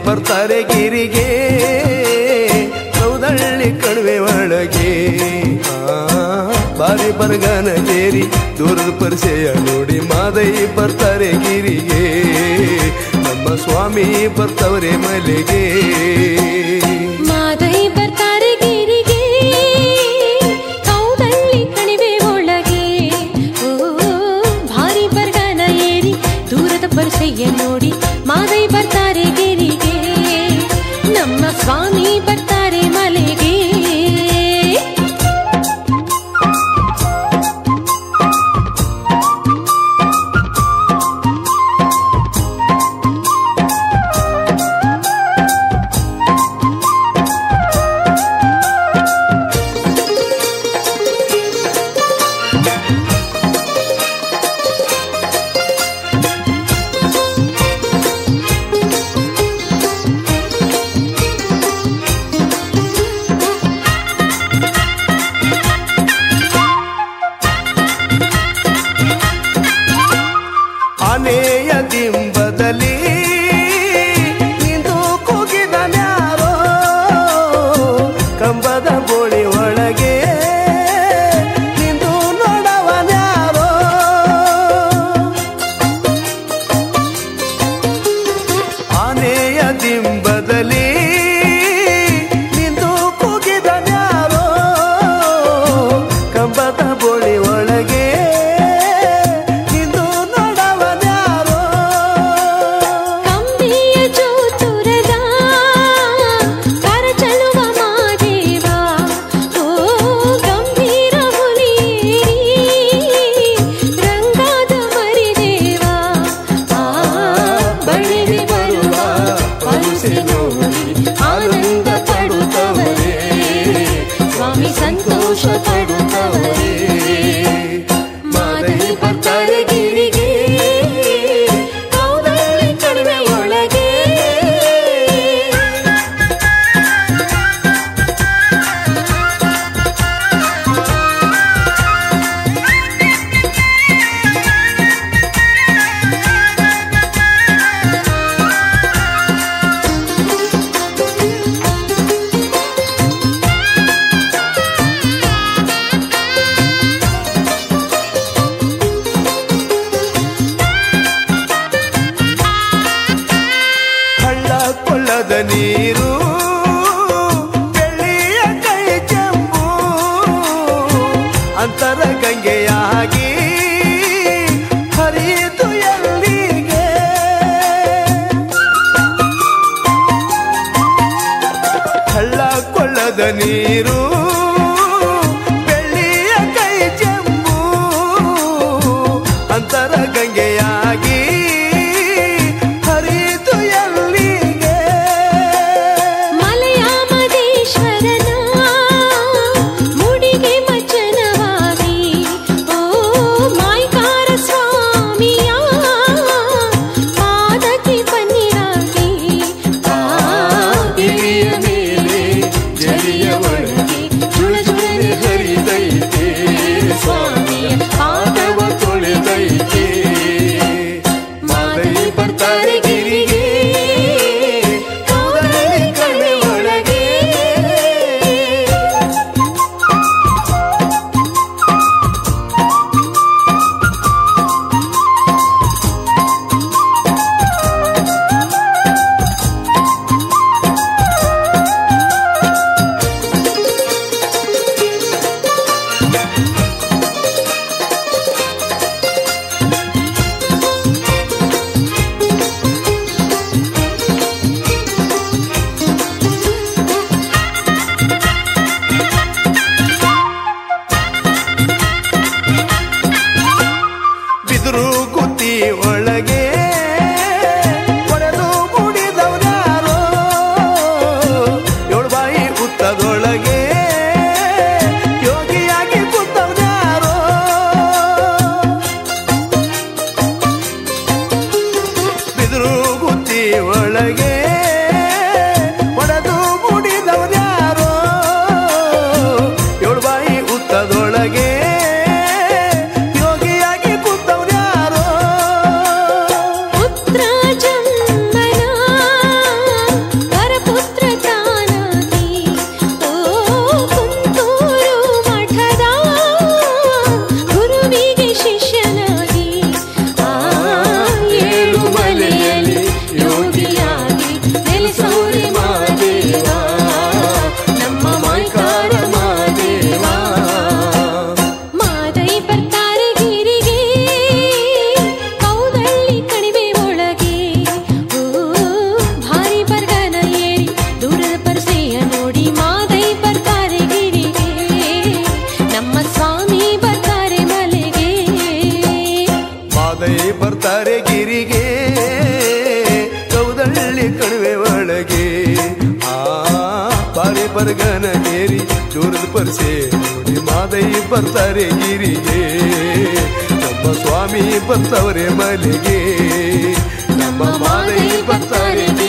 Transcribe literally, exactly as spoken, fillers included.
ಬರ್ತಾರೆ ಗಿರಿಗೆ ಕೌದಳ್ಳಿ ಕಣಿವೆ ಒಳಗೆ. ಬಾರಿ ಬರಗಾನ ಕೇರಿ ದೂರದ ಪರಿಚಯ ನೋಡಿ ಮಾದೈ ಬರ್ತಾರೆ ಗಿರಿಗೆ ನಮ್ಮ ಸ್ವಾಮಿ ಬರ್ತವರೇ ಮಲೆಗೆ. ಮಾದೈ ಬರ್ತಾರೆ ಗಿರಿಗೆ ಕೌದಳ್ಳಿ ಕಣಿವೆ ಒಳಗೆ. ಓ ಭಾರಿ ಬರಗಾನ ಏರಿ ದೂರದ ಪರಿಚಯ ನೋಡಿ ಮಾದೈ ಬರ್ತಾರೆ ಗಿರಿಗೆ ನಮ್ಮ ಸ್ವಾಮಿ ಬರ್ತಾರೆ ಮಲೆಗೆ. ಆನೆಯ ದಿಂಬದಲ್ಲಿ ನಿಂತು ಕೂಗಿದನ್ಯಾರೋ ಕಂಬದ ಬೋಳಿ ಒಳಗೆ ನಿಂತು ನೋಡವನ್ಯಾರೋ. ಆನೆಯ ದಿಂಬದಲ್ಲಿ ನಿಂತು ಕೂಗಿದನ್ಯಾರೋ ಕಂಬದ ಬೋಳಿ ಒಳಗೆ ಆನಂದ ಪಡುತ್ತವರೇ ಸ್ವಾಮಿ ಸಂತೋಷ ಪಡುತ್ತವರೇ. ಮಾದೈ ಬರ್ತಾರೆ ಗಿರಿಗೆ ಕೌದಳ್ಳಿ ಕಣಿವೆ ಒಳಗೆ. ಕೊಳ್ಳದ ನೀರು ಬೆಳ್ಳಿಯ ಕೈ ಚೆಂಬು ಅಂತರ ಗಂಗೆಯಾಗಿ ಹರಿಯಿತು ಎಲ್ಲಿಗೆ. ಹಳ್ಳ ಕೊಳ್ಳದ ನೀರು ಬೆಳ್ಳಿಯ ಕೈ ಚೆಂಬು ಅಂತರ ಗಂಗೆಯಾಗಿ ಹರಿಯಿತು ಎಲ್ಲಿಗೆ. ಮಲಯಾಮದೇಶ್ವರನ ಮುಡಿಗೆ ಮಚ್ಚನವಾಗಿ ಓ ಮಾಯ್ಕಾರ ಸ್ವಾಮಿಯ ಪಾದಕ್ಕೆ ಪನ್ನೀರಾಗಿ. ಗಿರಿಯ ಮೇಲೆ ಜರಿಯ ಒಳಗೆ ಜುಳ ಜುಳನೆ ಹರಿದೈತೆ ಸ್ವಾಮಿಯ ಪಾದವ ತೊಳೆದೈತೆ. ಮಾದೈ ಬರ್ತಾರೆ ಗಿರಿಗೆ ಕೌದಳ್ಳಿ ಕಣಿವೆ ಒಳಗೆ. ಬಿದಿರು ಗುತ್ತಿ ಒಳಗೆ ಒಡೆದು ಮುಡಿದವರ್ಯಾರೋ ಏಳು ಬಾಯಿ ಉತ್ತದೊಳಗೆ ಯೋಗಿಯಾಗಿ ಕೂತವ ಮರಗನಗೇರಿ ದೂರದ ಪರಿಸೆ ನೋಡಿ ಮಾದೈ ಬರ್ತಾರೆ ಗಿರಿಗೆ ನಮ್ಮ ಸ್ವಾಮಿ ಬರ್ತಾವ್ರೆ ಮಲೆಗೆ ನಮ್ಮ ಮಾದೈ ಬರ್ತಾರೆ